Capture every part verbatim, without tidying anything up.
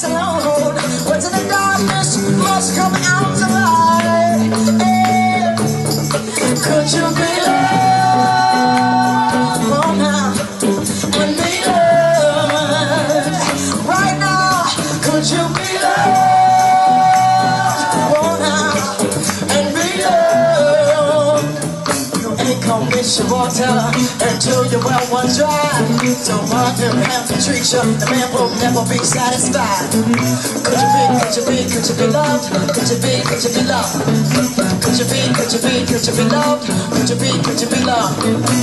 alone. What's in the darkness must come out to light. Hey, could you be loved? Oh, now, and be loved right now. Could you be loved? Oh, now, and be loved. You ain't gonna miss your water until your well runs dry. Don't want to have to treat you, the man will never be satisfied. Could you be, could you be, could you be loved? Could you be, could you be loved? Could you be, could you be, could you be loved? Could you be, could you be loved?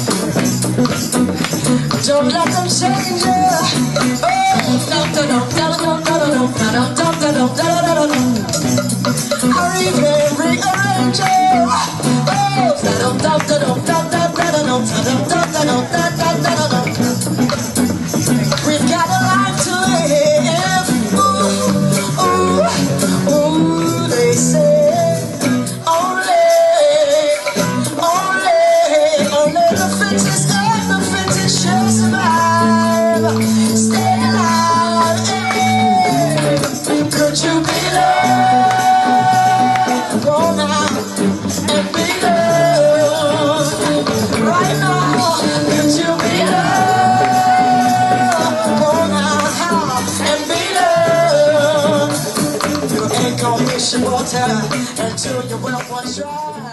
Don't let them change you. Oh, no, no, no, no, no, no, no, no, no, no, no, no, no, no. Hurry, baby, rearrange you. Oh, no, no, no, no, no, no, no, no, no, no, no, no, no. We've got a life to live. Ooh, ooh, ooh, they say only, only, only the fittest and the fittest shall survive. Stay alive. Hey. Could you be loved? Go now and be loved right now. Could you be loved? Don't miss your water until your well runs dry.